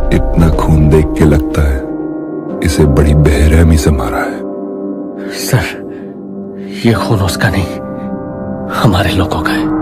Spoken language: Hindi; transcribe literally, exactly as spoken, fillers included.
इतना खून देख के लगता है इसे बड़ी बेरहमी से मारा है। सर, ये खून उसका नहीं, हमारे लोगों का है।